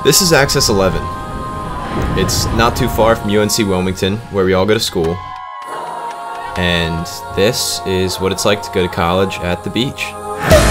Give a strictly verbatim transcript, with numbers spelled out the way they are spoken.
This is Access eleven. It's not too far from U N C Wilmington, where we all go to school. And this is what it's like to go to college at the beach.